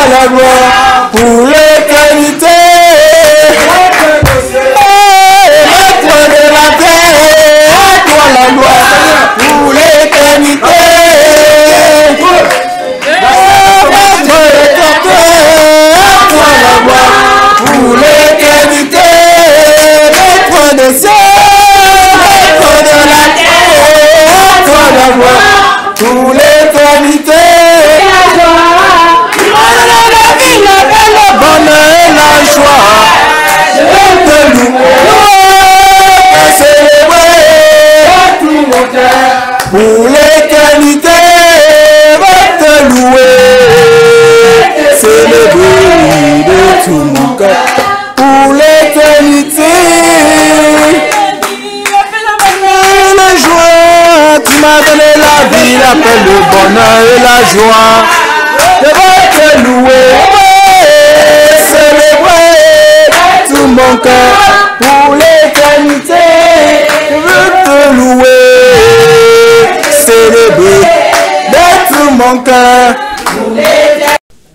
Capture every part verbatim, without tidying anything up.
la gloire pour l'éternité. Maître de la terre, à toi la gloire pour l'éternité. Maître de la terre, à toi la gloire pour l'éternité. Maître des cieux, maître de la terre, à toi la gloire pour l'éternité. La vie, le bonheur et la joie, je te louer et célébrer tout mon cœur pour l'éternité. Va te louer, célébrer de tout mon cœur pour l'éternité. La joie, tu m'as donné la vie, la paix, le bonheur et la joie. Je vais te louer, célébrer tout mon cœur pour l'éternité. Je veux te louer, célébrer de tout mon cœur pour l'éternité.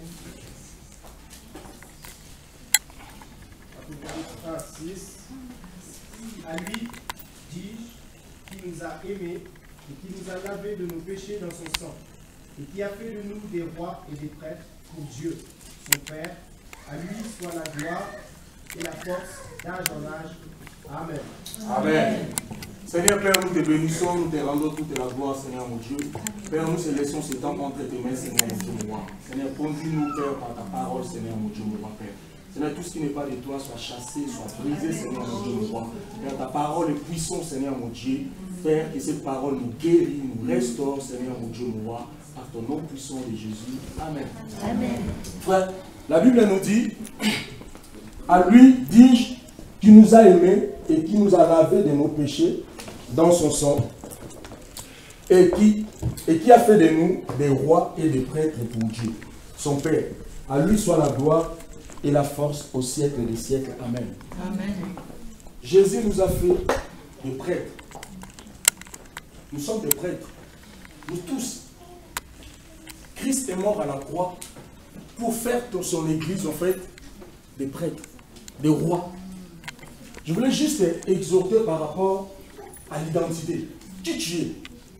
À lui, dis-je, qui nous a aimés et qui nous a lavés de nos péchés dans son sang, et qui a fait de nous des rois et des prêtres pour Dieu, son Père. À lui soit la gloire et la force d'âge en âge. Amen. Amen. Seigneur Père, nous te bénissons, nous te rendons toute la gloire, Seigneur mon Dieu. Père, nous te laissons ce temps entre tes mains, Seigneur mon Dieu, mon roi. Seigneur, conduis-nous, Père, par ta parole, Seigneur mon Dieu, mon roi, Père. Seigneur, tout ce qui n'est pas de toi soit chassé, soit brisé, Seigneur mon Dieu, mon roi. Père, ta parole est puissante, Seigneur mon Dieu. Père, que cette parole nous guérit, nous restaure, Seigneur mon Dieu, mon roi. Par ton nom puissant de Jésus. Amen. Amen. Frère, la Bible nous dit, à lui dis-je, qui nous a aimés et qui nous a lavés de nos péchés dans son sang, et qui, et qui a fait de nous des rois et des prêtres pour Dieu, son Père. À lui soit la gloire et la force au siècle des siècles. Amen. Amen. Jésus nous a fait des prêtres. Nous sommes des prêtres. Nous tous. Christ est mort à la croix pour faire de son église, en fait, des prêtres, des rois. Je voulais juste exhorter par rapport à l'identité. Qui tu es?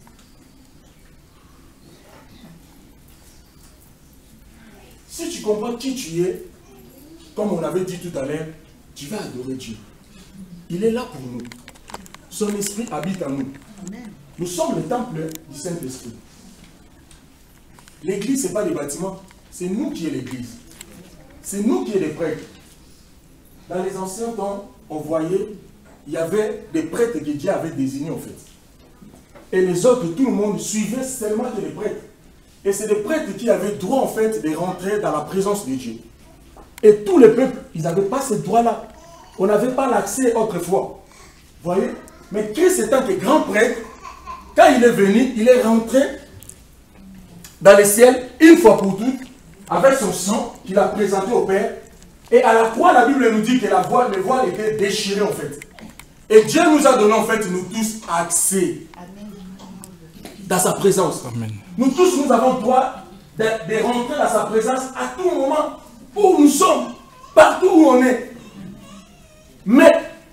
Si tu comprends qui tu es, comme on avait dit tout à l'heure, tu vas adorer Dieu. Il est là pour nous. Son esprit habite en nous. Nous sommes le temple du Saint-Esprit. L'église, ce n'est pas des bâtiments, c'est nous qui est l'église. C'est nous qui est les prêtres. Dans les anciens temps, on voyait, il y avait des prêtres que Dieu avait désignés en fait. Et les autres, tout le monde suivait seulement que les prêtres. Et c'est des prêtres qui avaient droit en fait de rentrer dans la présence de Dieu. Et tous les peuples, ils n'avaient pas ce droit-là. On n'avait pas l'accès autrefois. Vous voyez? Mais Christ étant que grand prêtre, quand il est venu, il est rentré dans le ciel, une fois pour toutes, avec son sang qu'il a présenté au Père. Et à la croix, la Bible nous dit que la voile, les voiles étaient déchirées en fait. Et Dieu nous a donné en fait, nous tous, accès dans sa présence. Amen. Nous tous, nous avons droit de, de rentrer dans sa présence à tout moment où nous sommes, partout où on est. Mais,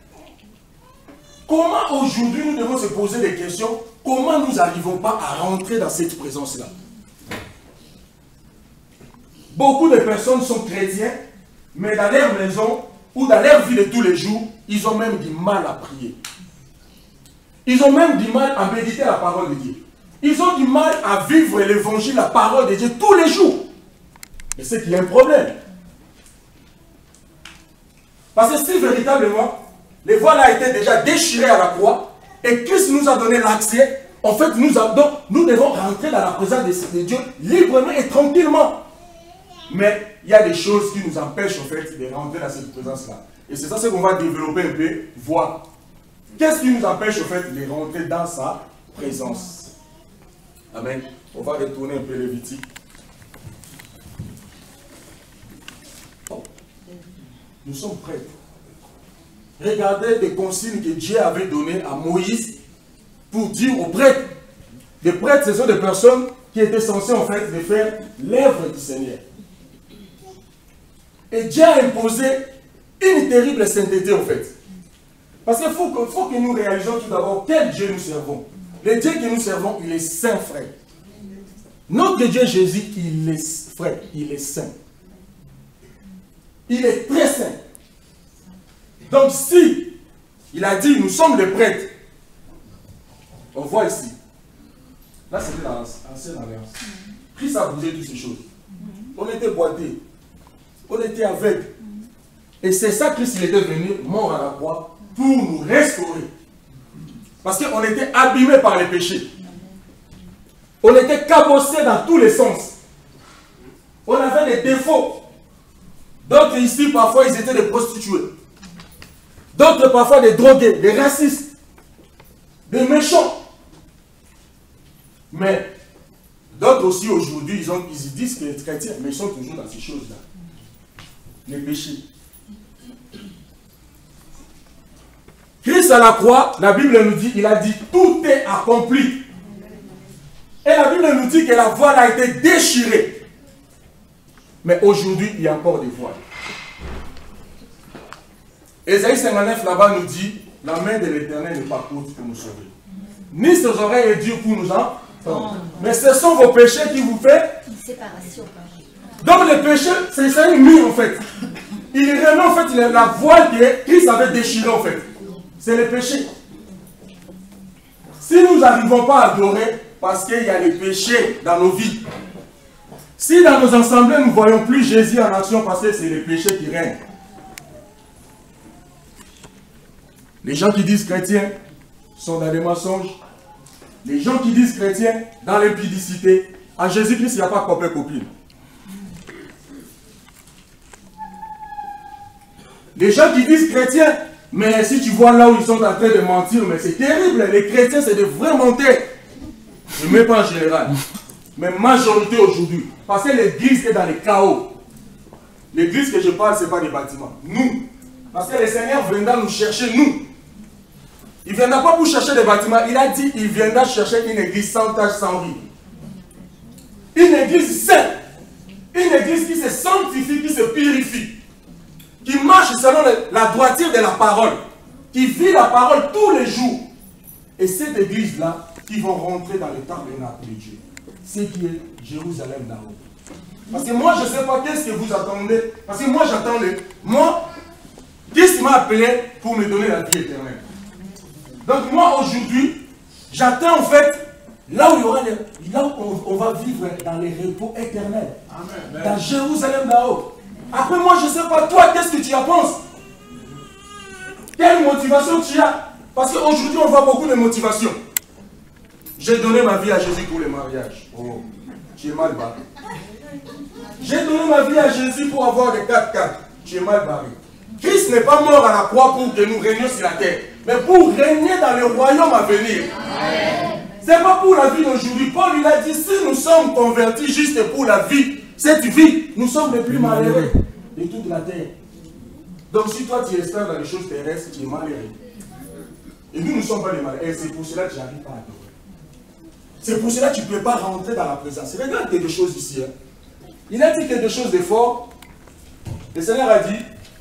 comment aujourd'hui nous devons se poser des questions? Comment nous n'arrivons pas à rentrer dans cette présence-là? Beaucoup de personnes sont chrétiens, mais dans leur maison ou dans leur vie de tous les jours, ils ont même du mal à prier. Ils ont même du mal à méditer la parole de Dieu. Ils ont du mal à vivre l'évangile, la parole de Dieu tous les jours. Et c'est qu'il y a un problème. Parce que si véritablement, les voiles étaient déjà déchirées à la croix, et Christ nous a donné l'accès, en fait, nous, donc, nous devons rentrer dans la présence de Dieu librement et tranquillement. Mais il y a des choses qui nous empêchent en fait de rentrer dans cette présence-là. Et c'est ça ce qu'on va développer un peu, voir. Qu'est-ce qui nous empêche en fait de rentrer dans sa présence? Amen. On va retourner un peu Lévitique. Nous sommes prêts. Regardez les consignes que Dieu avait données à Moïse pour dire aux prêtres. Les prêtres, ce sont des personnes qui étaient censées en fait de faire l'œuvre du Seigneur. Et Dieu a imposé une terrible sainteté en fait. Parce qu'il faut que, faut que nous réalisions tout d'abord quel Dieu nous servons. Le Dieu que nous servons, il est saint, frère. Notre Dieu Jésus, il est frère, il est saint. Il est très saint. Donc si il a dit, nous sommes les prêtres, on voit ici. Là, c'était dans l'ancienne alliance. Christ a bougé toutes ces choses. On était boités. On était aveugles. Et c'est ça Christ, il était venu, mort à la croix, pour nous restaurer. Parce qu'on était abîmés par les péchés. On était cabossés dans tous les sens. On avait des défauts. D'autres ici, parfois, ils étaient des prostituées. D'autres, parfois, des drogués, des racistes, des méchants. Mais d'autres aussi, aujourd'hui, ils, ils disent qu'ils sont chrétiens, mais ils sont toujours dans ces choses-là. Les péchés. Christ à la croix, la Bible nous dit, il a dit, tout est accompli. Et la Bible nous dit que la voile a été déchirée. Mais aujourd'hui, il y a encore des voiles. Ésaïe cinquante-neuf là-bas nous dit, la main de l'Éternel n'est pas courte pour nous sauver. Ni ses oreilles est dure pour nous entendre. Mais ce sont vos péchés qui vous font une séparation. Donc le péché, c'est un mur en fait. Il remet en fait la voile que Christ avait déchirée en fait. C'est le péché. Si nous n'arrivons pas à adorer, parce qu'il y a les péchés dans nos vies. Si dans nos assemblées, nous ne voyons plus Jésus en action, parce que c'est les péchés qui règnent. Les gens qui disent chrétiens sont dans des mensonges. Les gens qui disent chrétiens dans l'impudicité. En Jésus-Christ, il n'y a pas copain-copine. Les gens qui disent chrétiens, mais si tu vois là où ils sont en train de mentir, mais c'est terrible. Les chrétiens, c'est de vrais menteurs. Je ne mets pas en général. Mais majorité aujourd'hui. Parce que l'église est dans le chaos. L'église que je parle, ce n'est pas des bâtiments. Nous. Parce que le Seigneur viendra nous chercher, nous. Il ne viendra pas pour chercher des bâtiments. Il a dit qu'il viendra chercher une église sans tache, sans ride. Une église sainte. Une église qui se sanctifie, qui se purifie. Qui marche selon la droiture de la parole. Qui vit la parole tous les jours. Et cette église-là, qui vont rentrer dans le tabernacle de Dieu. C'est qui est Jérusalem là-haut. Parce que moi, je ne sais pas qu'est-ce que vous attendez. Parce que moi, j'attends le... Moi, qu'est-ce qui m'a appelé pour me donner la vie éternelle? Donc moi, aujourd'hui, j'attends en fait là où il y aura les... Là où on, on va vivre dans les repos éternels. Amen. Dans Jérusalem là-haut. Après moi, je ne sais pas toi, qu'est-ce que tu en penses? Quelle motivation tu as? Parce qu'aujourd'hui, on voit beaucoup de motivation. J'ai donné ma vie à Jésus pour le mariage. Oh, tu es mal barré. J'ai donné ma vie à Jésus pour avoir des quatre quatre. Tu es mal barré. Christ n'est pas mort à la croix pour que nous régnions sur la terre, mais pour régner dans le royaume à venir. Ce n'est pas pour la vie d'aujourd'hui. Paul il a dit, si nous sommes convertis juste pour la vie, cette vie, nous sommes les plus malheureux de toute la terre. Donc si toi tu espères dans les choses terrestres, tu es malheureux. Et nous ne sommes pas les malheureux. Et c'est pour cela que je n'arrive pas à adorer. C'est pour cela que tu ne peux pas rentrer dans la présence. Regarde quelque chose ici. Hein. Il a dit quelque chose de fort. Le Seigneur a dit,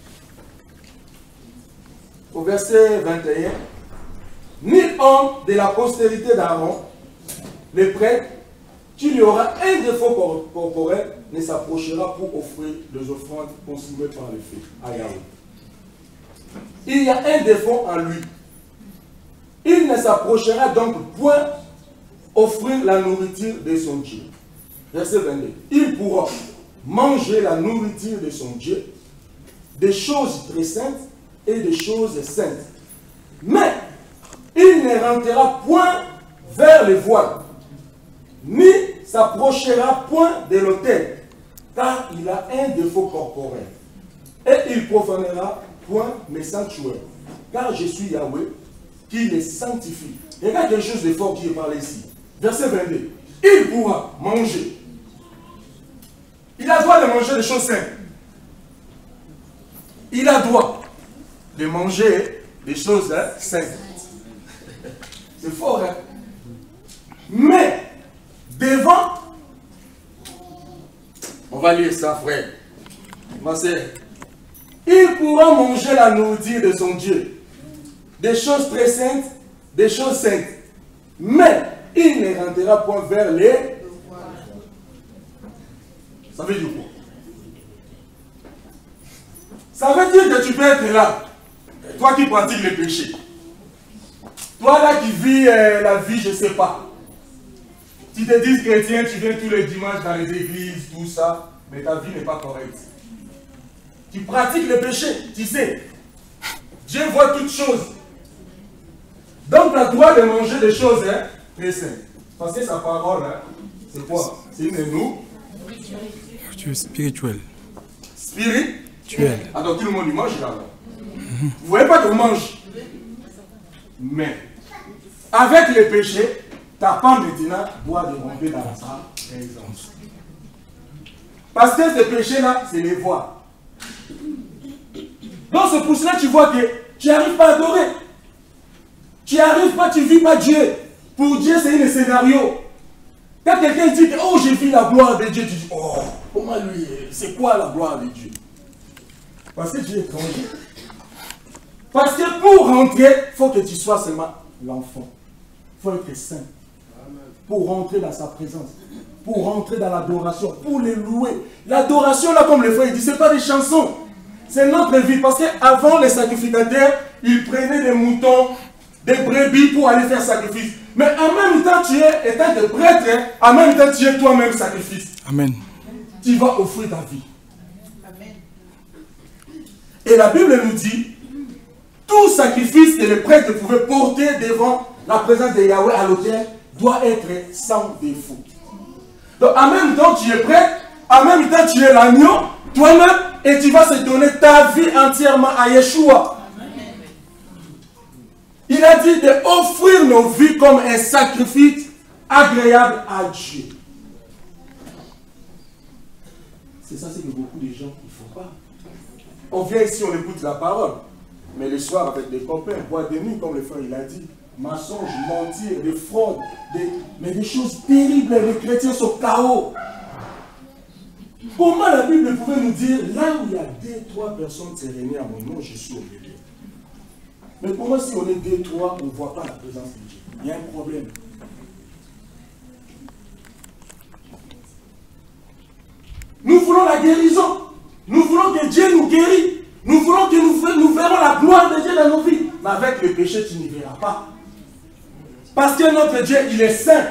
au verset vingt et un, nul homme de la postérité d'Aaron, le prêtre, qu'il y aura un défaut corporel, ne s'approchera pour offrir les offrandes consumées par le feu à Yahweh. Il y a un défaut en lui. Il ne s'approchera donc point offrir la nourriture de son Dieu. Verset vingt-deux. Il pourra manger la nourriture de son Dieu, des choses très saintes et des choses saintes. Mais il ne rentrera point vers les voiles, ni s'approchera point de l'autel, car il a un défaut corporel. Et il profanera point mes sanctuaires, car je suis Yahweh, qui les sanctifie. Regarde quelque chose de fort qui est parlé ici. Verset vingt-deux. Il pourra manger. Il a droit de manger des choses saintes. Il a droit de manger des choses hein, saintes. C'est fort, hein? Mais, devant, on va lire ça, frère. ma sœur, il pourra manger la nourriture de son Dieu. Des choses très saintes, des choses saintes. Mais il ne rentrera point vers les... Ça veut dire quoi? Ça veut dire que tu peux être là, toi qui pratiques le péché. Toi là qui vis euh, la vie, je ne sais pas. Tu te dis chrétien, tu viens tous les dimanches dans les églises, tout ça, mais ta vie n'est pas correcte. Tu pratiques le péché, tu sais. Dieu voit toutes choses. Donc tu as le droit de manger des choses hein, très saines. Parce que sa parole, hein, c'est quoi? C'est une de nous. Spirituel. Spirituel. Alors tout le monde y mange là. Vous ne voyez pas qu'on mange. Mais, avec le péché, ta femme maintenant doit rentrer dans sa présence. Parce que ce péché-là, c'est les voies. Donc c'est pour cela que tu vois que tu n'arrives pas à adorer. Tu n'arrives pas, tu ne vis pas Dieu. Pour Dieu, c'est un scénario. Quand quelqu'un dit que oh, j'ai vu la gloire de Dieu, tu dis oh, comment lui, c'est quoi la gloire de Dieu? Parce que Dieu est étranger. Parce que pour rentrer, il faut que tu sois seulement l'enfant. Il faut être saint. Pour rentrer dans sa présence. Pour rentrer dans l'adoration. Pour les louer. L'adoration, là, comme le frère dit, ce n'est pas des chansons. C'est notre vie. Parce qu'avant, les sacrificateurs, ils prenaient des moutons, des brebis pour aller faire sacrifice. Mais en même temps, tu es, étant de prêtre, en même temps, tu es toi-même sacrifice. Amen. Tu vas offrir ta vie. Amen. Et la Bible nous dit, tout sacrifice que le prêtre pouvait porter devant la présence de Yahweh à l'autel doit être sans défaut. Donc en même temps, tu es prêtre, en même temps, tu es l'agneau, toi-même, et tu vas se donner ta vie entièrement à Yeshua. Il a dit d'offrir nos vies comme un sacrifice agréable à Dieu. C'est ça, c'est que beaucoup de gens ne font pas. On vient ici, on écoute la parole. Mais le soir, avec des copains, boire des nuits, comme le frère il a dit, mensonges, mentir, des fraudes, des... mais des choses terribles, les chrétiens sont K O. Comment la Bible pouvait nous dire, là où il y a deux, trois personnes se réunissent à mon nom, je suis au milieu. Mais comment si on est deux, trois, on ne voit pas la présence de Dieu? Il y a un problème. Nous voulons la guérison. Nous voulons que Dieu nous guérisse. Nous voulons que nous, nous verrons la gloire de Dieu dans nos vies. Mais avec le péché, tu n'y verras pas. Parce que notre Dieu, il est saint.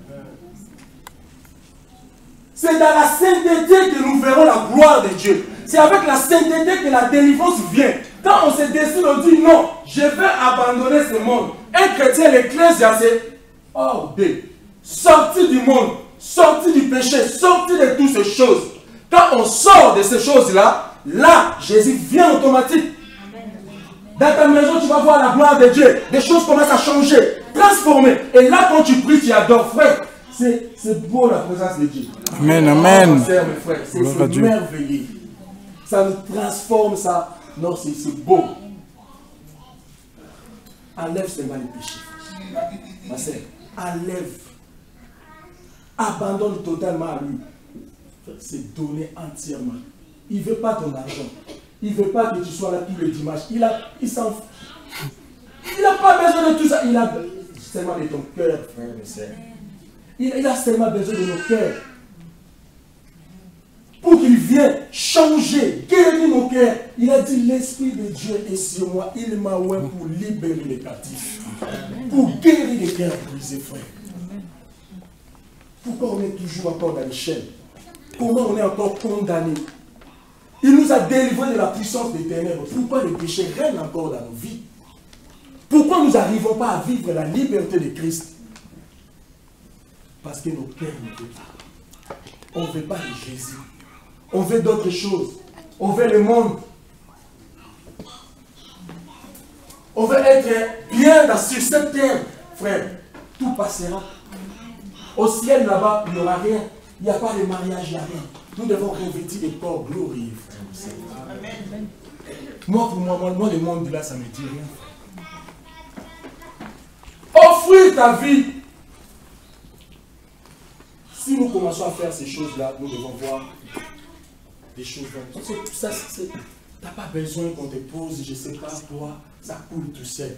C'est dans la sainteté que nous verrons la gloire de Dieu. C'est avec la sainteté que la délivrance vient. Quand on se décide, on dit non, je vais abandonner ce monde. Un chrétien, l'Ecclésia, c'est hors de, sorti du monde, sorti du péché, sorti de toutes ces choses. Quand on sort de ces choses-là, là, Jésus vient automatique. Dans ta maison, tu vas voir la gloire de Dieu. Des choses commencent à changer, transformer. Et là, quand tu pries, tu adores, frère. C'est beau la présence de Dieu. Amen, amen. C'est merveilleux. Ça nous transforme, ça. Non, c'est beau. Enlève seulement les péchés. Ma sœur, enlève. Abandonne totalement à lui. C'est donner entièrement. Il ne veut pas ton argent. Il ne veut pas que tu sois là tous les dimanches. Il a, il s'en fout. Il n'a pas besoin de tout ça. Il a seulement de ton cœur, frère et sœur. Il, il a seulement besoin de nos cœurs. Pour qu'il vienne changer, guérir nos cœurs. Il a dit, l'Esprit de Dieu est sur moi. Il m'a oint pour libérer les captifs. Pour guérir les cœurs brisés, frère. Pourquoi on est toujours encore dans les chaînes? Comment on est encore condamné? Il nous a délivrés de la puissance des ténèbres. Pourquoi le péché règne encore dans nos vies? Pourquoi nous n'arrivons pas à vivre la liberté de Christ? Parce que nos cœurs ne veulent pas. On ne veut pas de Jésus. On veut d'autres choses. On veut le monde. On veut être bien dans, sur cette terre. Frère, tout passera. Au ciel là-bas, il n'y aura rien. Il n'y a pas de mariage, il n'y a rien. Nous devons revêtir des corps glorieux. Amen. Moi, pour moi, moi, le monde là, ça ne me dit rien. Offrir ta vie. Si nous commençons à faire ces choses-là, nous devons voir des choses. Ça, tu n'as pas besoin qu'on te pose, je ne sais pas, toi, ça coule tout seul.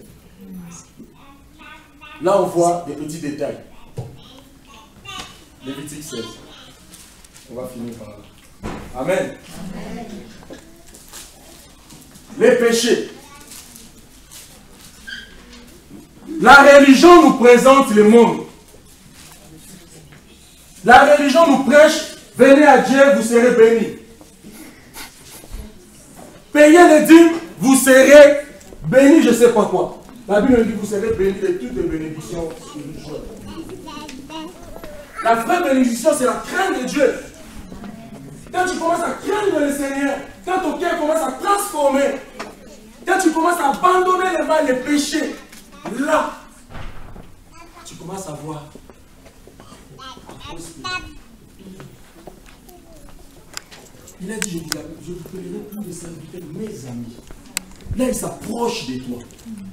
Là, on voit des petits détails. Lévitique seize. On va finir par là. Amen. Amen. Les péchés. La religion nous présente le monde. La religion nous prêche, venez à Dieu, vous serez bénis. Payez les dîmes, vous serez bénis, je ne sais pas quoi. La Bible dit, vous serez bénis de toutes les bénédictions spirituelles. La vraie bénédiction, c'est la crainte de Dieu. Quand tu commences à craindre le Seigneur, quand ton cœur commence à transformer, quand tu commences à abandonner les mal, les péchés, là, tu commences à voir. Il a dit, je vous appellerai plus de serviteurs, mes amis. Là, il s'approche de toi.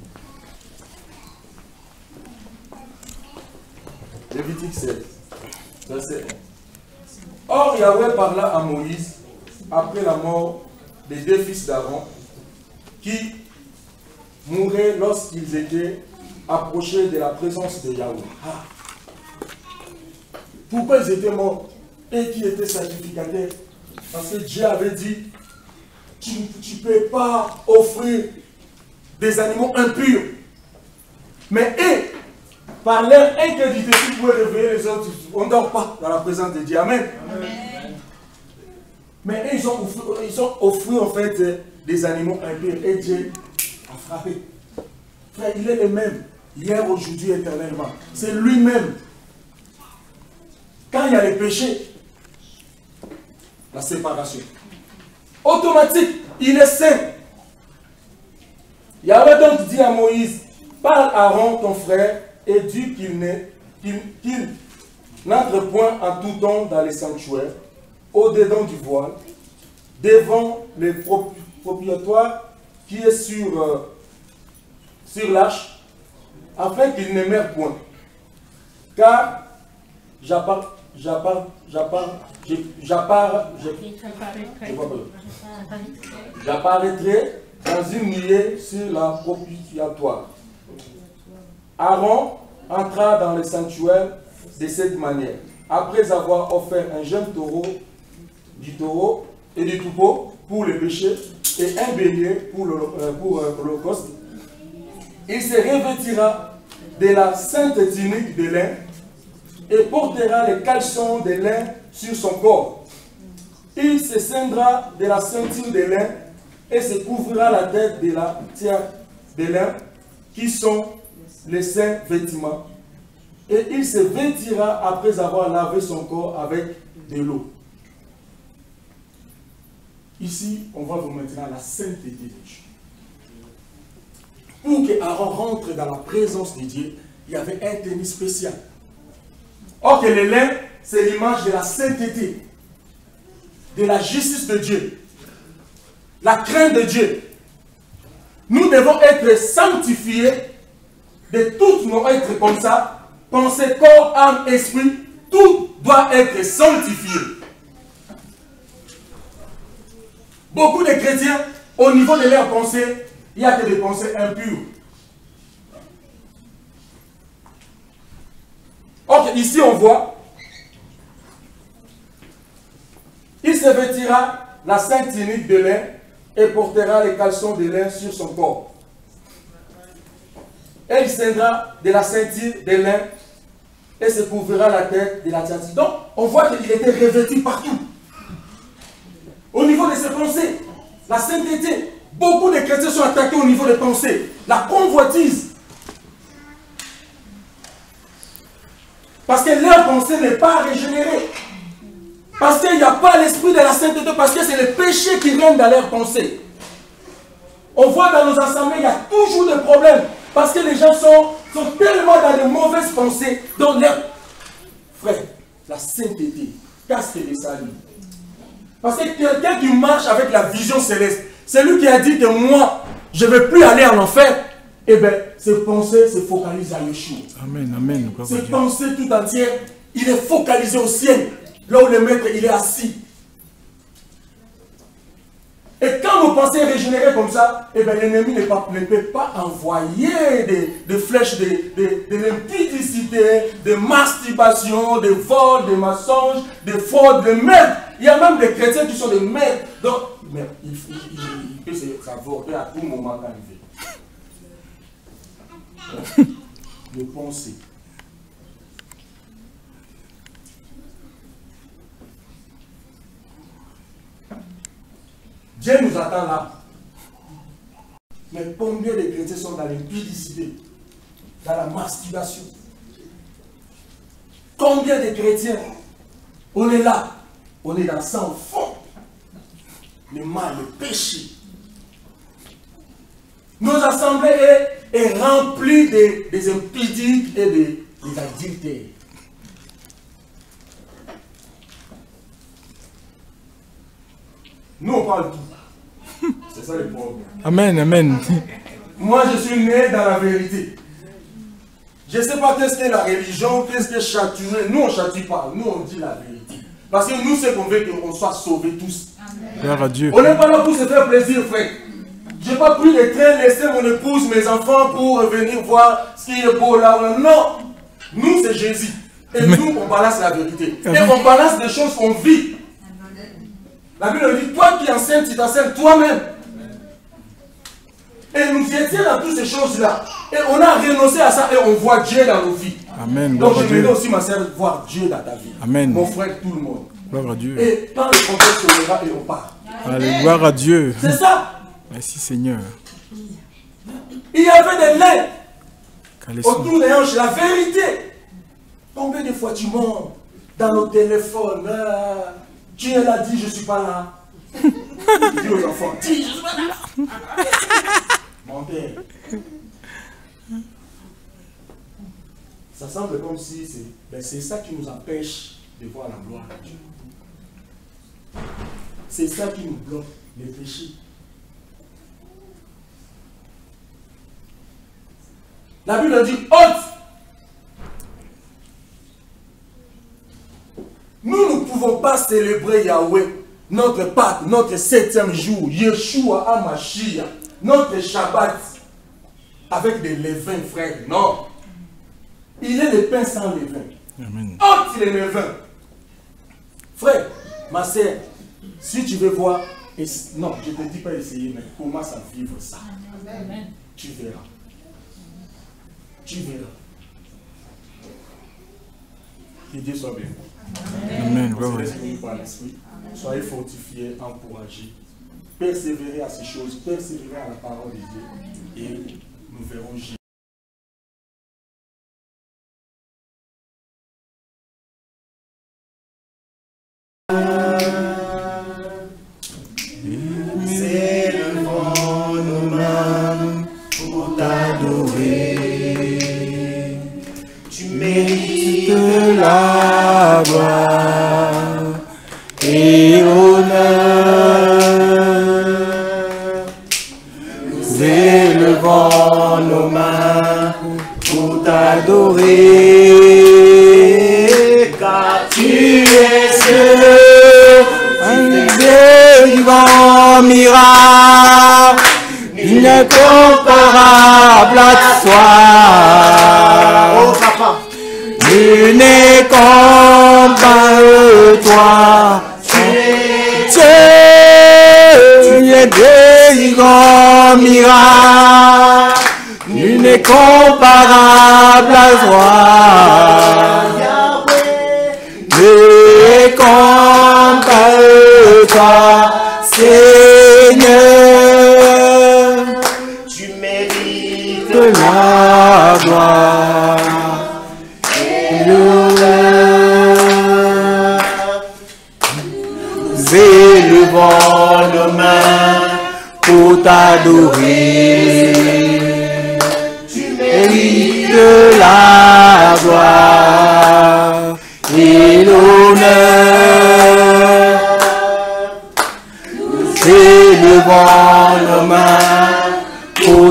Lévitique seize, verset un. Or, Yahweh parla à Moïse après la mort des deux fils d'Aaron qui mouraient lorsqu'ils étaient approchés de la présence de Yahweh. Ah. Pourquoi ils étaient morts et qui étaient sacrificateurs? Parce que Dieu avait dit, tu ne peux pas offrir des animaux impurs. Mais eux, par leur incrédulité, tu pouvais réveiller les autres. On ne dort pas dans la présence de Dieu. Amen. Amen. Mais eux, ils ont offert, ils ont offert en fait des animaux impurs. Et Dieu a frappé. Frère, il est le même. Hier, aujourd'hui, éternellement. C'est lui-même. Quand il y a les péchés, la séparation. Automatique, il est saint. Yahweh donc dit à Moïse, parle à Aaron, ton frère, et dis qu'il qu'il n'entre point en tout temps dans les sanctuaires, au-dedans du voile, devant les propriétaires qui est sur, euh, sur l'arche, afin qu'il ne meure point. Car j'apparaîtrai, j'apparaîtrai dans une nuée sur la propitiatoire. Aaron entra dans le sanctuaire de cette manière. Après avoir offert un jeune taureau, du taureau et du troupeau pour le péché et un bélier pour l'holocauste, il se revêtira de la sainte tunique de lin et portera les caleçons de lin sur son corps. Il se ceindra de la ceinture de lin et se couvrira la tête de la tiare de lin qui sont les saints vêtements. Et il se vêtira après avoir lavé son corps avec de l'eau. Ici, on va vous maintenant la sainteté de Dieu. Pour que Aaron rentre dans la présence de Dieu, il y avait un tennis spécial. Or que le lin, c'est l'image de la sainteté, de la justice de Dieu, la crainte de Dieu. Nous devons être sanctifiés de tous nos êtres comme ça, pensée, corps, âme, esprit, tout doit être sanctifié. Beaucoup de chrétiens, au niveau de leurs pensées, il y a que des pensées impures. Ok, ici on voit, il se vêtira la sainte tunique de lin et portera les caleçons de lin sur son corps. Et il ceindra de la ceinture de lin et se couvrira la tête de la tiare. Donc, on voit qu'il était revêtu partout. Au niveau de ses pensées, la sainteté. Beaucoup de chrétiens sont attaqués au niveau des pensées. La convoitise. Parce que leur pensée n'est pas régénérée. Parce qu'il n'y a pas l'esprit de la sainteté. Parce que c'est le péché qui règne dans leur pensée. On voit dans nos assemblées, il y a toujours des problèmes. Parce que les gens sont, sont tellement dans de mauvaises pensées. Donc, leur... frère, la sainteté, casse les saluts. Parce que quelqu'un qui marche avec la vision céleste, c'est lui qui a dit que moi, je ne vais plus aller en enfer. Eh bien, ses pensées se focalisent à Yeshua. Amen, amen. Ses pensées tout entières, il est focalisé au ciel. Là où le maître, il est assis. vous pensez régénérer comme ça, eh bien l'ennemi ne, ne peut pas envoyer des, des flèches de, de, de l'impudicité, de masturbation, de vol, de mensonges, de fraude, de maîtres. Il y a même des chrétiens qui sont des maîtres. Donc, mais il, il, il, il peut s'avorter à tout moment quand il veut. De penser. Dieu nous attend là. Mais combien de chrétiens sont dans l'impudicité, dans la masturbation? Combien de chrétiens? On est là. On est dans sans fond. Le mal, le péché. Nos assemblées est, est remplies des, des impudiques et des, des adultères. Nous, on parle tout. C'est ça le problème. Amen, amen. Moi, je suis né dans la vérité. Je ne sais pas qu'est-ce que la religion, qu'est-ce que châtuer. Nous, on ne chatue pas. Nous, on dit la vérité. Parce que nous, c'est qu'on veut qu'on soit sauvés tous. Gloire à Dieu. On n'est pas là pour se faire plaisir, frère. Je n'ai pas pris le train, laisser mon épouse, mes enfants pour venir voir ce qui est beau là. Non. Nous, c'est Jésus. Et Amen. Nous, on balance la vérité. Amen. Et on balance des choses qu'on vit. La Bible dit, toi qui enseignes, tu t'enseignes toi-même. Et nous étions dans toutes ces choses-là. Et on a renoncé à ça et on voit Dieu dans nos vies. Amen. Donc je vais aussi, ma sœur, voir Dieu dans ta vie. Amen. Mon frère, tout le monde. Gloire à Dieu. Et quand le contexte sera et on part. Allez, gloire à Dieu. C'est ça. Merci Seigneur. Il y avait des laits autour des hanches, la vérité. Combien de fois tu montes dans nos téléphones, euh, Dieu l'a dit, je ne suis pas là. Dis aux enfants, dis, je ne suis pas là. Mon père. Ça semble comme si c'est ben ça qui nous empêche de voir la gloire de Dieu. C'est ça qui nous bloque les péchés. La Bible dit ôte. Nous ne pouvons pas célébrer Yahweh, notre Pâque, notre septième jour, Yeshua HaMashiach, notre Shabbat, avec des levains, frère. Non. Il est le pain sans levain. Amen. Ôte les levains. Frère, ma sœur, si tu veux voir, et, non, je ne te dis pas essayer, mais commence à vivre ça. Amen. Tu verras. Tu verras. Que Dieu soit bien. Amen. Amen. Par l'esprit. Soyez fortifiés, encouragés. Persévérez à ces choses, persévérez à la parole de Dieu. Et nous verrons Jésus. S'élevons nos mains pour t'adorer. Tu mérites la gloire et l'honneur. Nous élevons nos mains pour t'adorer, car tu es seul, un Dieu grand miracle, incomparable à toi. Oh papa. Tu n'es comme toi, tu es Dieu, tu es Dieu grand miracle, tu n'es comparable à toi. Tu es comme toi, Seigneur, tu mérites la gloire. Nous élevons nos mains pour t'adorer. Tu mérites la gloire et l'honneur. Nous élevons nos mains pour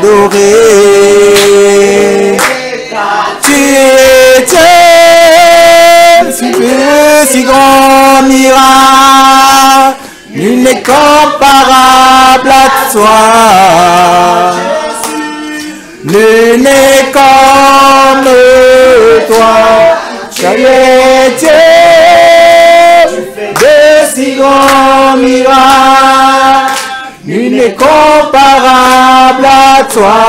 t'adorer. Tu es Dieu, si peu, si grand miracle, nul nul n'est comparable à toi. Nul n'est comme toi. Tu es Dieu de si grands miracles. Nul n'est comparable à toi.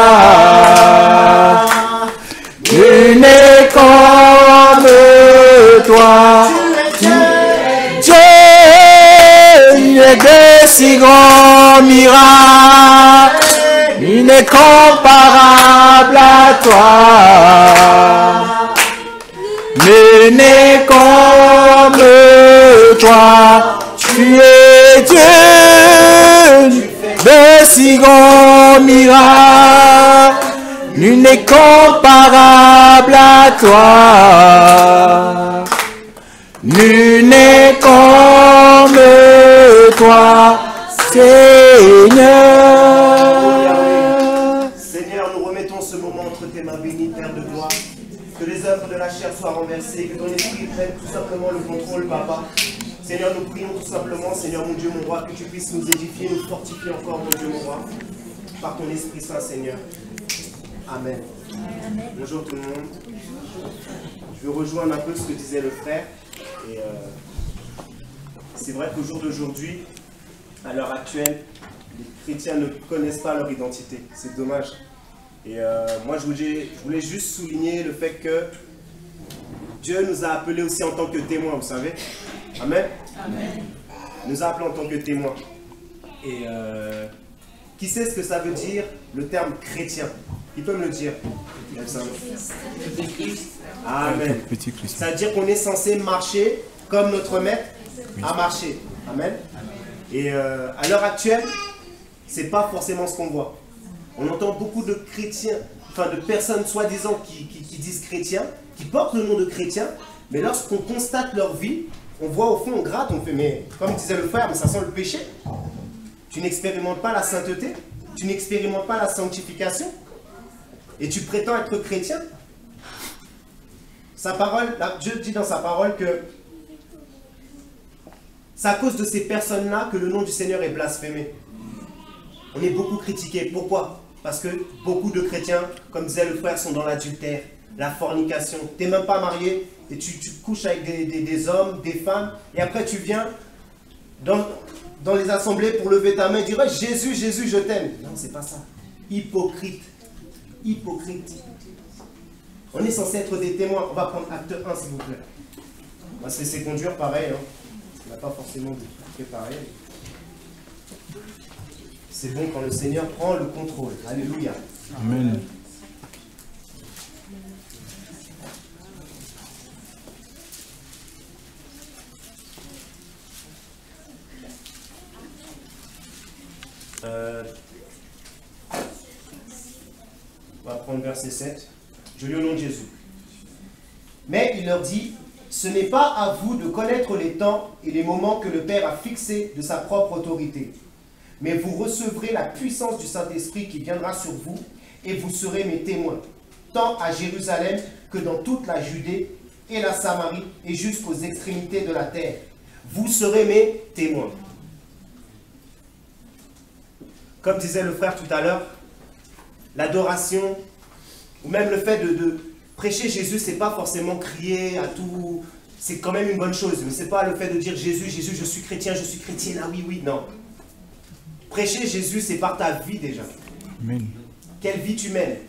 Nul n'est comme toi. Dieu, il est de si grands miracles. Nul n'est comparable à toi. Nul n'est comme toi. Tu es Dieu de si grands miracles. Nul n'est comparable à toi. Nul n'est comme toi, Seigneur. Seigneur, nous remettons ce moment entre tes mains bénies, Père de gloire. Que les œuvres de la chair soient renversées, que ton esprit prenne tout simplement le contrôle, Papa. Seigneur, nous prions tout simplement, Seigneur, mon Dieu, mon roi, que tu puisses nous édifier, nous fortifier encore, mon Dieu, mon roi, par ton Esprit Saint, Seigneur. Amen. Amen. Bonjour tout le monde. Je veux rejoindre un peu ce que disait le frère. Et euh, c'est vrai qu'au jour d'aujourd'hui, à l'heure actuelle, les chrétiens ne connaissent pas leur identité. C'est dommage. Et euh, moi, je voulais, je voulais juste souligner le fait que Dieu nous a appelés aussi en tant que témoins, vous savez. Amen. Amen. Il nous a appelés en tant que témoins. Et euh, qui sait ce que ça veut dire, le terme chrétien? Qui peut me le dire? Amen. Ça veut dire qu'on est censé marcher comme notre maître a marché. Amen. Et euh, à l'heure actuelle, c'est pas forcément ce qu'on voit. On entend beaucoup de chrétiens, enfin de personnes soi-disant qui, qui, qui disent chrétiens, qui portent le nom de chrétien, mais lorsqu'on constate leur vie, on voit au fond, on gratte, on fait, mais comme disait le frère, mais ça sent le péché. Tu n'expérimentes pas la sainteté, tu n'expérimentes pas la sanctification, et tu prétends être chrétien. Sa parole, Dieu dit dans sa parole que c'est à cause de ces personnes-là que le nom du Seigneur est blasphémé. On est beaucoup critiqués. Pourquoi? Parce que beaucoup de chrétiens, comme disait le frère, sont dans l'adultère, la fornication. Tu n'es même pas marié et tu, tu couches avec des, des, des hommes, des femmes, et après tu viens dans, dans les assemblées pour lever ta main et dire « Jésus, Jésus, je t'aime ». Non, c'est pas ça. Hypocrite. Hypocrite. On est censé être des témoins. On va prendre acte un, s'il vous plaît. C'est conduire pareil. Hein. On n'a pas forcément de fait pareil. C'est bon quand le Seigneur prend le contrôle. Alléluia. Amen. Euh, on va prendre verset sept. Je lis au nom de Jésus. Mais il leur dit, ce n'est pas à vous de connaître les temps et les moments que le Père a fixés de sa propre autorité. Mais vous recevrez la puissance du Saint-Esprit qui viendra sur vous et vous serez mes témoins, tant à Jérusalem que dans toute la Judée et la Samarie et jusqu'aux extrémités de la terre. Vous serez mes témoins. Comme disait le frère tout à l'heure, l'adoration, ou même le fait de, de prêcher Jésus, c'est pas forcément crier à tout, c'est quand même une bonne chose, mais c'est pas le fait de dire Jésus, Jésus, je suis chrétien, je suis chrétienne, ah oui, oui, non. Prêcher Jésus, c'est par ta vie déjà. Amen. Quelle vie tu mènes?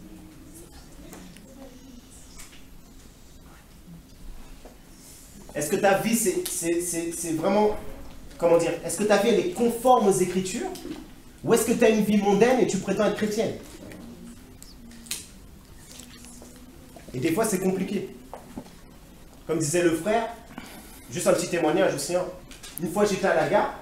Est-ce que ta vie, c'est vraiment, comment dire, est-ce que ta vie, elle est conforme aux Écritures? Ou est-ce que tu as une vie mondaine et tu prétends être chrétienne? Et des fois, c'est compliqué. Comme disait le frère, juste un petit témoignage aussi. Hein. Une fois, j'étais à la gare.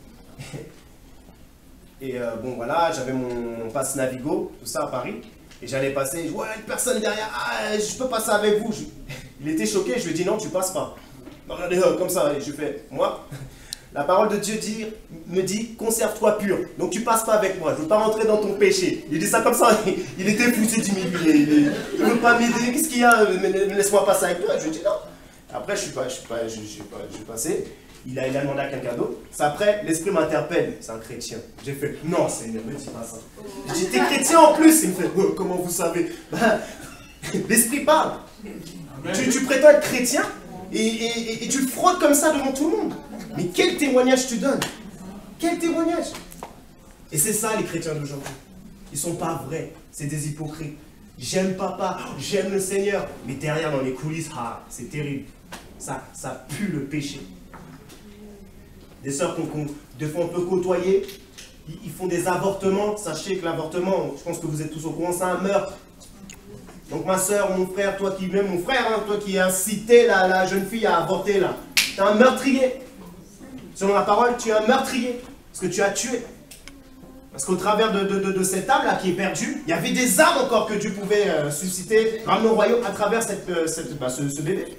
Et euh, bon, voilà, j'avais mon, mon passe Navigo, tout ça à Paris. Et j'allais passer, je vois une personne derrière. Ah, je peux passer avec vous. Je... Il était choqué, je lui ai dit non, tu passes pas. Regardez, euh, comme ça. Et je fais, moi, la parole de Dieu dit, me dit, conserve-toi pur. Donc tu passes pas avec moi, je ne veux pas rentrer dans ton péché. Il dit ça comme ça, il était fou, il dit, mais il ne veut pas m'aider, qu'est-ce qu'il y a? Laisse-moi passer avec toi. Je lui ai dit non. Après, je suis pas, je suis pas, je, je, je, je suis passé. il a, il a demandé à quelqu'un d'autre. C'est après, l'esprit m'interpelle. C'est un chrétien. J'ai fait, non, Seigneur, ne dis pas ça. J'étais chrétien en plus. Il me fait, oh, comment vous savez? Ben, l'esprit parle. Tu, tu prétends être chrétien et, et, et tu fraudes comme ça devant tout le monde. Mais quel témoignage tu donnes? Quel témoignage? Et c'est ça les chrétiens d'aujourd'hui. Ils ne sont pas vrais. C'est des hypocrites. J'aime papa, j'aime le Seigneur. Mais derrière, dans les coulisses, ah, c'est terrible. Ça, ça pue le péché. Des sœurs qu'on, qu'on, des fois on peut côtoyer, ils, ils font des avortements. Sachez que l'avortement, je pense que vous êtes tous au courant, c'est un meurtre. Donc ma sœur, mon frère, toi qui, même mon frère, hein, toi qui as incité la, la jeune fille à avorter là, tu es un meurtrier. Selon la parole, tu es un meurtrier. Parce que tu as tué. Parce qu'au travers de, de, de, de cette âme là qui est perdue, il y avait des âmes encore que Dieu pouvait euh, susciter, ramener au royaume à travers cette, euh, cette, bah, ce, ce bébé.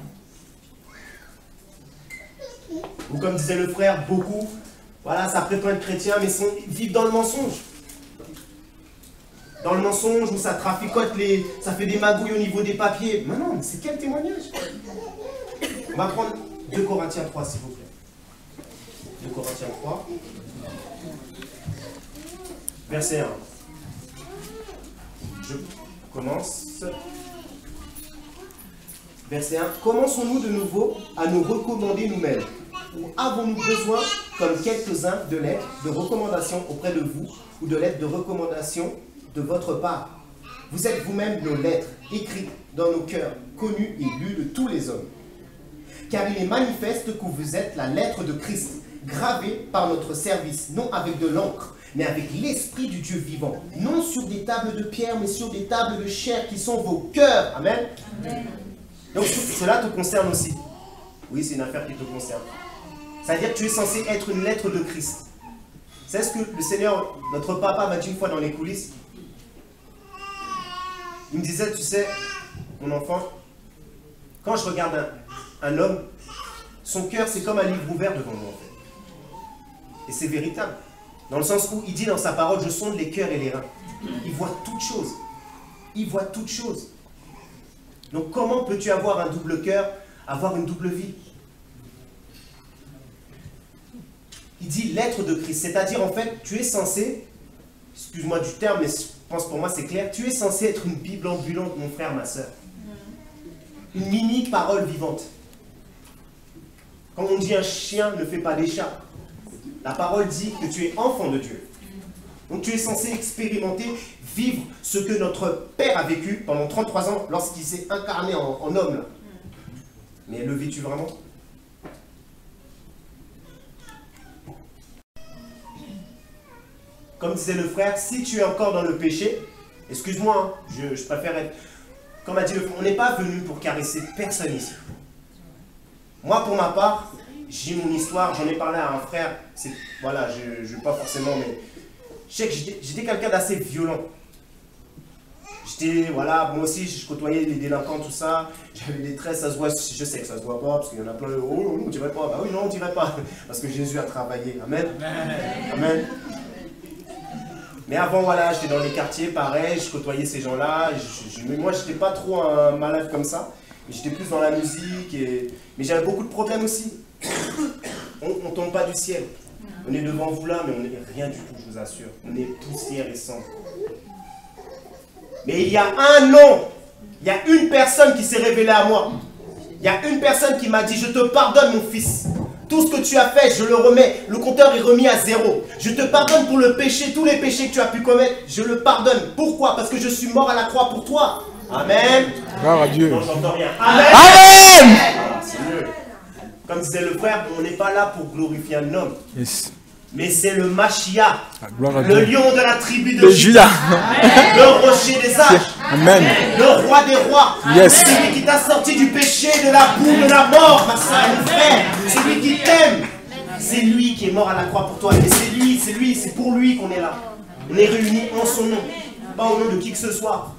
Ou comme disait le frère, beaucoup, voilà, ça prétend être chrétien, mais sont, vivent dans le mensonge. Dans le mensonge où ça traficote, les, ça fait des magouilles au niveau des papiers. Mais non, c'est quel témoignage? On va prendre deux Corinthiens trois, s'il vous plaît. deux Corinthiens trois. Verset un. Je commence. Verset un. Commençons-nous de nouveau à nous recommander nous-mêmes? Ou avons-nous besoin, comme quelques-uns, de lettres de recommandation auprès de vous, ou de lettres de recommandation de votre part? Vous êtes vous-même nos lettres, écrites dans nos cœurs, connues et lues de tous les hommes. Car il est manifeste que vous êtes la lettre de Christ, gravée par notre service, non avec de l'encre, mais avec l'Esprit du Dieu vivant, non sur des tables de pierre, mais sur des tables de chair qui sont vos cœurs. Amen. Amen. Donc cela te concerne aussi. Oui, c'est une affaire qui te concerne. C'est-à-dire que tu es censé être une lettre de Christ. C'est ce que le Seigneur, notre papa, m'a dit une fois dans les coulisses. Il me disait, tu sais, mon enfant, quand je regarde un, un homme, son cœur, c'est comme un livre ouvert devant moi. En fait. Et c'est véritable. Dans le sens où il dit dans sa parole, je sonde les cœurs et les reins. Il voit toutes choses. Il voit toutes choses. Donc comment peux-tu avoir un double cœur, avoir une double vie? Il dit l'être de Christ. C'est-à-dire en fait, tu es censé, excuse-moi du terme, mais je pense pour moi c'est clair, tu es censé être une Bible ambulante, mon frère, ma soeur. Une mini parole vivante. Quand on dit un chien ne fait pas des chats, la parole dit que tu es enfant de Dieu. Donc tu es censé expérimenter, vivre ce que notre Père a vécu pendant trente-trois ans lorsqu'il s'est incarné en, en homme. Là. Mais le vis-tu vraiment? Comme disait le frère, si tu es encore dans le péché, excuse-moi, hein, je, je préfère être... Comme a dit le frère, on n'est pas venu pour caresser personne ici. Moi, pour ma part, j'ai mon histoire, j'en ai parlé à un frère, voilà, je ne veux pas forcément, mais je sais que j'étais quelqu'un d'assez violent. J'étais, voilà, moi aussi, je côtoyais les délinquants, tout ça, j'avais des traits, ça se voit, je sais que ça se voit pas, parce qu'il y en a plein, oh, on ne dirait pas, bah oui, non, on ne dirait pas, parce que Jésus a travaillé, amen, amen. Mais avant, voilà, j'étais dans les quartiers, pareil, je côtoyais ces gens-là, moi, je n'étais pas trop un malade comme ça, j'étais plus dans la musique, et, mais j'avais beaucoup de problèmes aussi. On ne tombe pas du ciel. On est devant vous là, mais on n'est rien du tout, je vous assure. On est poussière et sang. Mais il y a un an, il y a une personne qui s'est révélée à moi. Il y a une personne qui m'a dit, je te pardonne mon fils. Tout ce que tu as fait, je le remets. Le compteur est remis à zéro. Je te pardonne pour le péché, tous les péchés que tu as pu commettre. Je le pardonne. Pourquoi? Parce que je suis mort à la croix pour toi. Amen. Gloire à Dieu. Non, j'entends rien. Amen. Amen. Ah, c'est mieux. Comme disait le frère, on n'est pas là pour glorifier un homme. Yes. Mais c'est le Mashiach, le lion de la tribu de Juda, le rocher des âges, Amen. Le roi des rois, yes. Celui qui t'a sorti du péché, de la boue, de la mort, ma soeur, mon frère, celui qui t'aime. C'est lui qui est mort à la croix pour toi. Et c'est lui, c'est lui, c'est pour lui qu'on est là. On est réunis en son nom, pas au nom de qui que ce soit.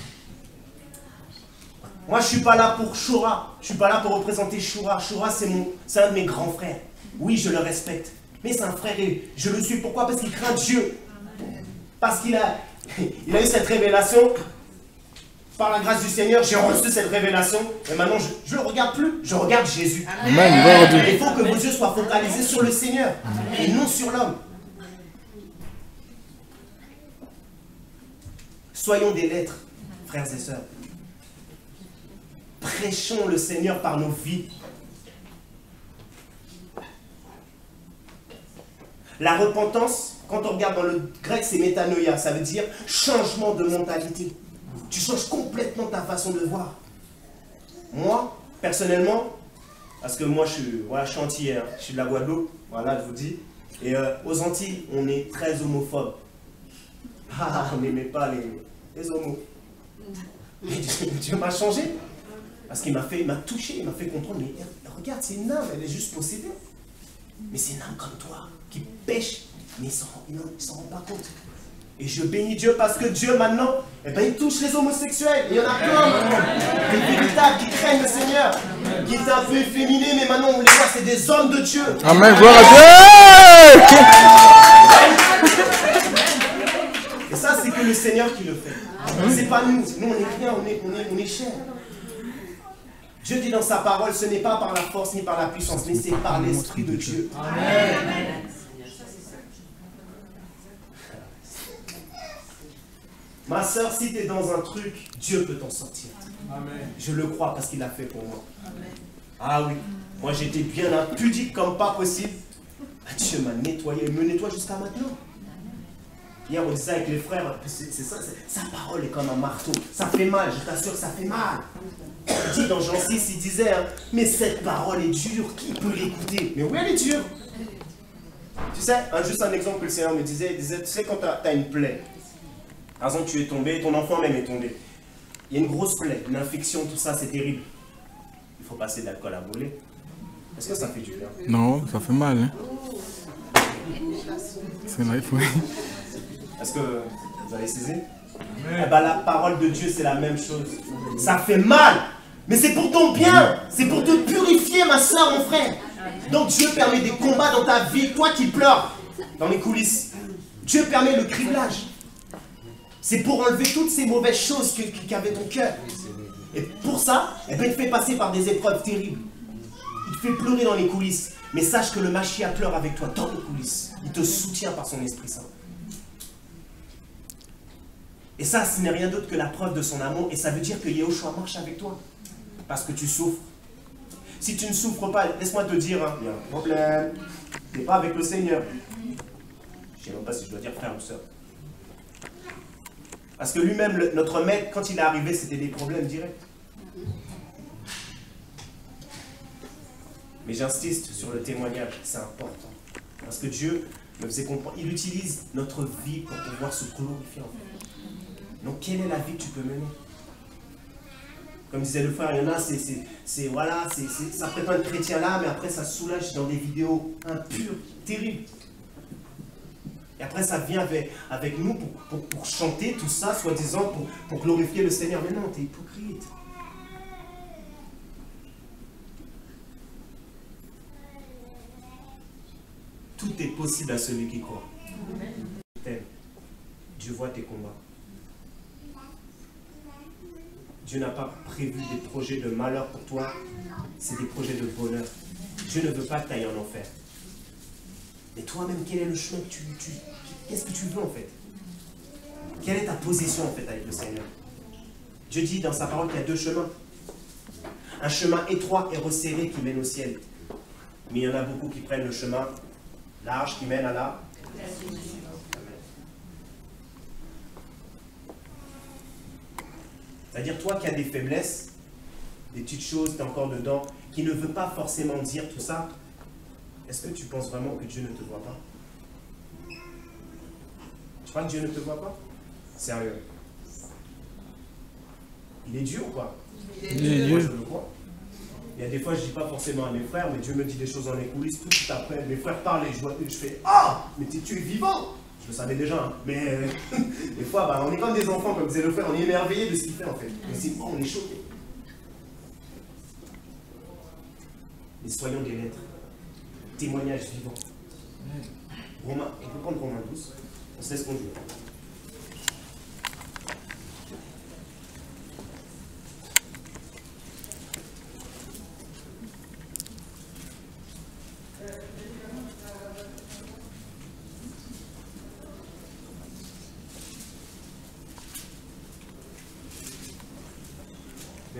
Moi, je ne suis pas là pour Shura. Je ne suis pas là pour représenter Shura. Shura, c'est un de mes grands frères. Oui, je le respecte. Mais c'est un frère et je le suis. Pourquoi? Parce qu'il craint Dieu. Parce qu'il a, il a eu cette révélation. par la grâce du Seigneur, j'ai reçu cette révélation. Et maintenant, je ne le regarde plus. Je regarde Jésus. Amen. Il faut que vos yeux soient focalisés sur le Seigneur et non sur l'homme. Soyons des lettres, frères et sœurs. Prêchons le Seigneur par nos vies. La repentance, quand on regarde dans le grec, c'est métanoïa. Ça veut dire changement de mentalité. Tu changes complètement ta façon de voir. Moi, personnellement, parce que moi je suis, voilà, je suis antillais, hein, je suis de la Guadeloupe, voilà, je vous dis. Et euh, aux Antilles, on est très homophobe. Ah, on n'aimait pas les, les homos. Mais Dieu, Dieu m'a changé. Parce qu'il m'a fait, il m'a touché, il m'a fait comprendre. Mais regarde, c'est une âme, elle est juste possédée. Mais c'est une âme comme toi, qui pêche, mais il ne s'en rend pas compte. Et je bénis Dieu parce que Dieu maintenant, eh ben, il touche les homosexuels. Il y en a plein, des véritables qui craignent le Seigneur, qui étaient un peu efféminés, mais maintenant on les voit, c'est des hommes de Dieu. Amen, gloire à Dieu. Et ça, c'est que le Seigneur qui le fait. C'est pas nous. Nous, on n'est rien, on est, on est, on est cher. Dieu dit dans sa parole, ce n'est pas par la force ni par la puissance, mais c'est par l'Esprit de Dieu. Amen. Ma soeur, si tu es dans un truc, Dieu peut t'en sortir. Amen. Je le crois parce qu'il l'a fait pour moi. Amen. Ah oui, moi j'étais bien impudique comme pas possible. Dieu m'a nettoyé, il me nettoie jusqu'à maintenant. Hier on disait avec les frères, c'est ça, sa parole est comme un marteau. Ça fait mal, je t'assure que ça fait mal. Il dit dans Jean six, il disait, hein, mais cette parole est dure, qui peut l'écouter? Mais oui, elle est dure. Tu sais, hein, juste un exemple que le Seigneur me disait, il disait, tu sais quand tu as, as une plaie, par exemple tu es tombé, ton enfant même est tombé. Il y a une grosse plaie, une infection, tout ça, c'est terrible. Il faut passer de l'alcool à brûler. Est-ce que ça fait du bien? Non, ça fait mal. Hein? C'est là, il faut... Est-ce que vous avez saisi? Eh ben, la parole de Dieu, c'est la même chose. Ça fait mal, mais c'est pour ton bien. C'est pour te purifier, ma soeur, mon frère. Donc Dieu permet des combats dans ta vie, toi qui pleures dans les coulisses. Dieu permet le criblage. C'est pour enlever toutes ces mauvaises choses qu'avait ton cœur. Et pour ça, eh ben, il te fait passer par des épreuves terribles. Il te fait pleurer dans les coulisses. Mais sache que le Mashiach pleure avec toi dans les coulisses. Il te soutient par son Esprit Saint. Et ça, ce n'est rien d'autre que la preuve de son amour. Et ça veut dire que Yahushua marche avec toi. Parce que tu souffres. Si tu ne souffres pas, laisse-moi te dire, hein, il y a un problème. Tu n'es pas avec le Seigneur. Je ne sais même pas si je dois dire frère ou soeur. Parce que lui-même, le, notre maître, quand il est arrivé, c'était des problèmes directs. Mais j'insiste sur le témoignage, c'est important. Parce que Dieu me faisait comprendre, il utilise notre vie pour pouvoir se glorifier en fait. Donc quelle est la vie que tu peux mener? Comme disait le frère, il y en a, c'est voilà, c'est ça prétend être chrétien là, mais après ça se soulage dans des vidéos impures, terribles. Et après ça vient avec, avec nous pour, pour, pour chanter tout ça, soi-disant, pour, pour glorifier le Seigneur. Mais non, t'es hypocrite. Tout est possible à celui qui croit. Dieu voit tes combats. Dieu n'a pas prévu des projets de malheur pour toi, c'est des projets de bonheur. Dieu ne veut pas que tu ailles en enfer. Mais toi-même, quel est le chemin que tu... tu Qu'est-ce que tu veux en fait? Quelle est ta position en fait avec le Seigneur? Dieu dit dans sa parole qu'il y a deux chemins. Un chemin étroit et resserré qui mène au ciel. Mais il y en a beaucoup qui prennent le chemin large qui mène à la... C'est-à-dire toi qui as des faiblesses, des petites choses, tu es encore dedans, qui ne veut pas forcément dire tout ça, est-ce que tu penses vraiment que Dieu ne te voit pas? Tu crois que Dieu ne te voit pas? Sérieux. Il est Dieu ou pas? Il est Dieu. Moi je le crois. Il y a des fois je ne dis pas forcément à mes frères, mais Dieu me dit des choses dans les coulisses, tout de suite après, mes frères parlent et je, vois, je fais « Ah, mais tu es vivant !» Je le savais déjà, hein. Mais euh, des fois, bah, on est comme des enfants, comme disait le frère, on est émerveillés de ce qu'il fait en fait. On se dit, oh, on est choqués. Mais soyons des lettres, témoignages vivants. Romain, on peut prendre Romain douze, on se laisse conduire.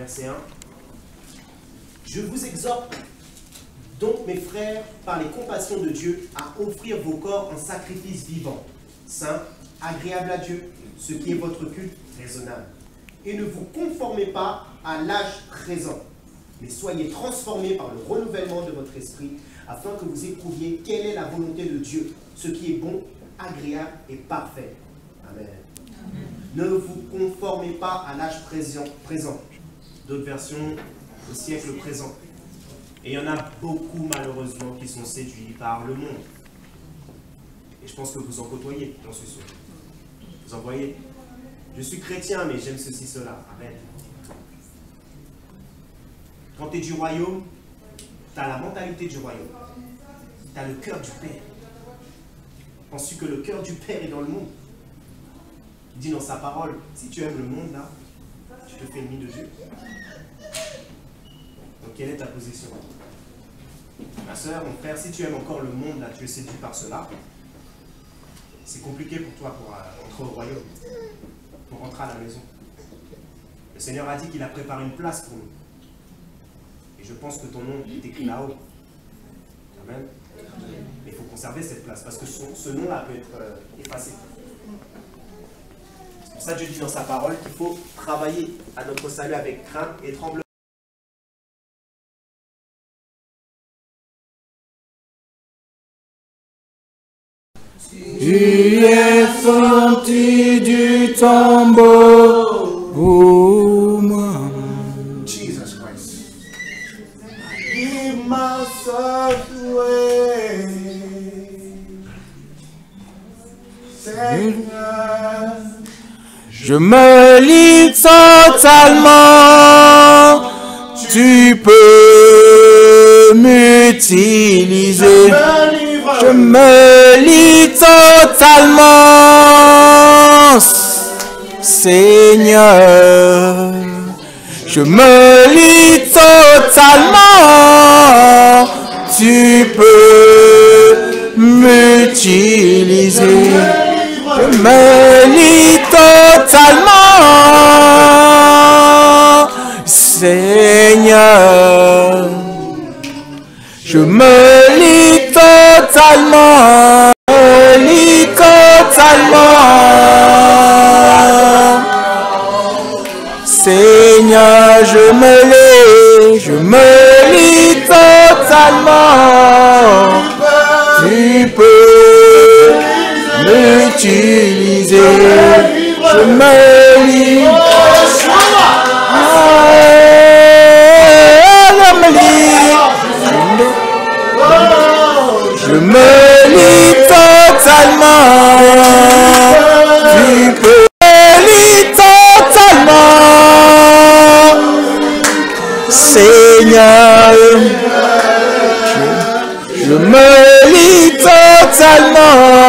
verset un. Je vous exhorte donc, mes frères, par les compassions de Dieu, à offrir vos corps en sacrifice vivant, saint, agréable à Dieu, ce qui est votre culte raisonnable. Et ne vous conformez pas à l'âge présent, mais soyez transformés par le renouvellement de votre esprit, afin que vous éprouviez quelle est la volonté de Dieu, ce qui est bon, agréable et parfait. Amen. Amen. Ne vous conformez pas à l'âge présent, présent. D'autres versions, au siècle présent. Et il y en a beaucoup, malheureusement, qui sont séduits par le monde. Et je pense que vous en côtoyez, j'en suis sûr. Vous en voyez. Je suis chrétien, mais j'aime ceci, cela. Arrête. Quand tu es du royaume, tu as la mentalité du royaume. Tu as le cœur du Père. Penses-tu que le cœur du Père est dans le monde? Il dit dans sa parole, si tu aimes le monde, là, tu te fais ennemi de Dieu. Donc, quelle est ta position? Ma soeur, mon frère, si tu aimes encore le monde, là, tu es séduit par cela, c'est compliqué pour toi pour euh, entrer au royaume, pour rentrer à la maison. Le Seigneur a dit qu'il a préparé une place pour nous. Et je pense que ton nom est écrit là-haut. Amen. Mais il faut conserver cette place, parce que son, ce nom-là peut être euh, effacé. C'est pour ça que Dieu dit dans sa parole qu'il faut travailler à notre salut avec crainte et tremblement. Tu es sorti du tombeau pour moi. Jesus Christ. Give myself away. Seigneur. Je me lie totalement. Tu peux m'utiliser. Je me lis totalement, Seigneur. Je me lis totalement. Tu peux m'utiliser. Je me lis totalement, Seigneur. Je me lis totalement, je me lis totalement. Seigneur, je me lis, je me lis totalement. Tu peux m'utiliser. Je me lis. Je me lis totalement. Tu peux me lis totalement. Seigneur, je, je me lis totalement.